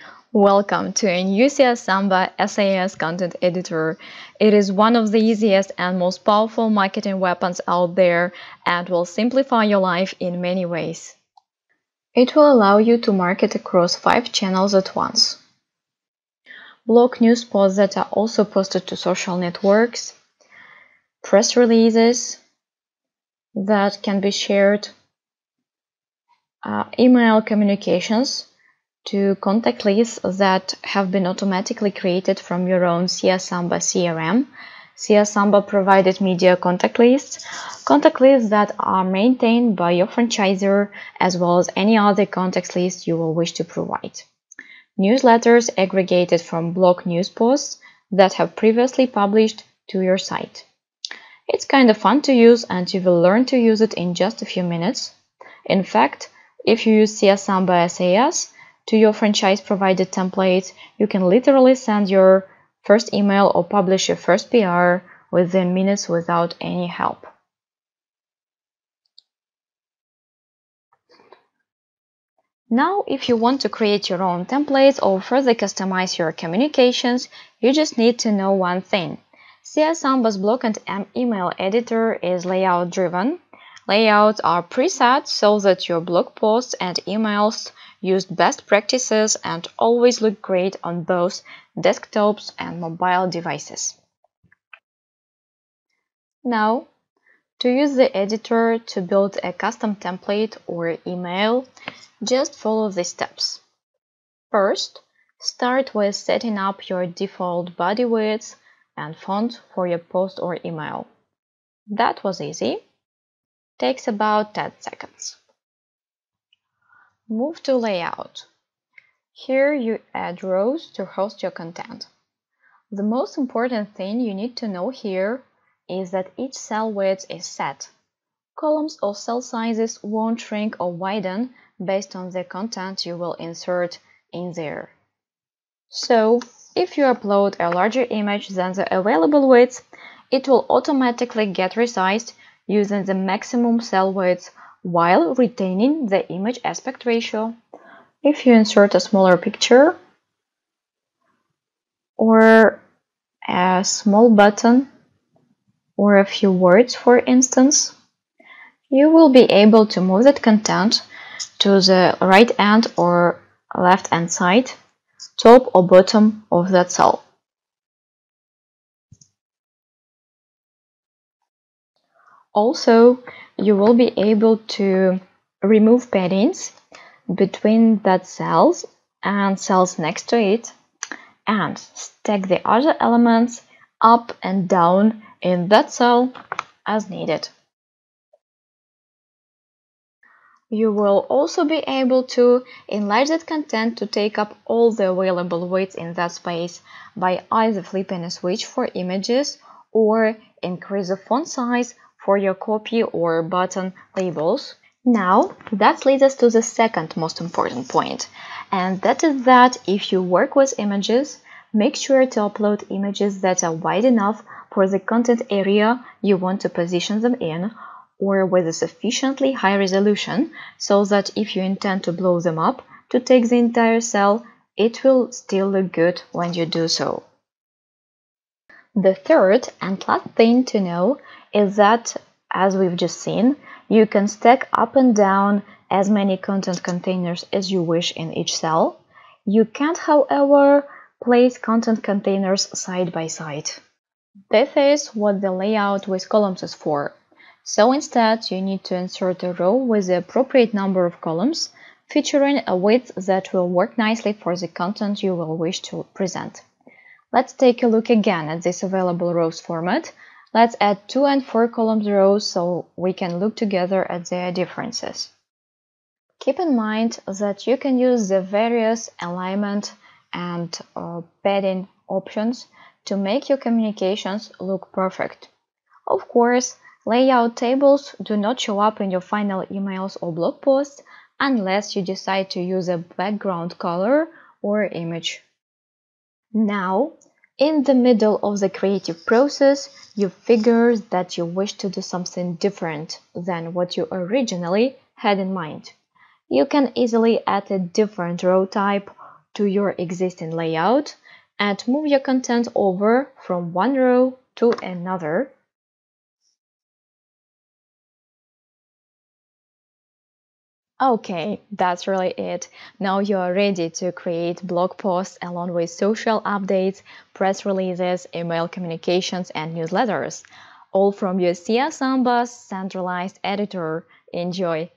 Welcome to a new SeoSamba SAS content editor. It is one of the easiest and most powerful marketing weapons out there and will simplify your life in many ways. It will allow you to market across 5 channels at once. Blog news posts that are also posted to social networks, press releases that can be shared, email communications to contact lists that have been automatically created from your own SeoSamba CRM. SeoSamba provided media contact lists that are maintained by your franchisor, as well as any other contact list you will wish to provide. Newsletters aggregated from blog news posts that have previously published to your site. It's kind of fun to use and you will learn to use it in just a few minutes. In fact, if you use SeoSamba SAS to your franchise provided templates, you can literally send your first email or publish your first PR within minutes without any help. Now, if you want to create your own templates or further customize your communications, you just need to know one thing. SeoSamba's blog and email editor is layout driven. Layouts are preset so that your blog posts and emails use best practices and always look great on both desktops and mobile devices. Now, to use the editor to build a custom template or email, just follow these steps. First, start with setting up your default body width and font for your post or email. That was easy. Takes about 10 seconds. Move to layout. Here you add rows to host your content. The most important thing you need to know here is that each cell width is set. Columns or cell sizes won't shrink or widen based on the content you will insert in there. So, if you upload a larger image than the available width, it will automatically get resized using the maximum cell width while retaining the image aspect ratio. If you insert a smaller picture or a small button or a few words, for instance, you will be able to move that content to the right hand or left hand side, top or bottom of that cell. Also, you will be able to remove paddings between that cells and cells next to it and stack the other elements up and down in that cell as needed. You will also be able to enlarge that content to take up all the available width in that space by either flipping a switch for images or increase the font size for your copy or button labels. Now, that leads us to the second most important point, and that is that if you work with images, make sure to upload images that are wide enough for the content area you want to position them in, or with a sufficiently high resolution so that if you intend to blow them up to take the entire cell, it will still look good when you do so. The third and last thing to know is that, as we've just seen, you can stack up and down as many content containers as you wish in each cell. You can't, however, place content containers side by side. This is what the layout with columns is for. So instead, you need to insert a row with the appropriate number of columns, featuring a width that will work nicely for the content you will wish to present. Let's take a look again at this available rows format. Let's add 2 and 4 columns rows so we can look together at their differences. Keep in mind that you can use the various alignment and padding options to make your communications look perfect. Of course, layout tables do not show up in your final emails or blog posts unless you decide to use a background color or image. Now, in the middle of the creative process, you figure that you wish to do something different than what you originally had in mind. You can easily add a different row type to your existing layout and move your content over from one row to another. Okay, that's really it. Now you are ready to create blog posts along with social updates, press releases, email communications, and newsletters, all from your SeoSamba's centralized editor. Enjoy!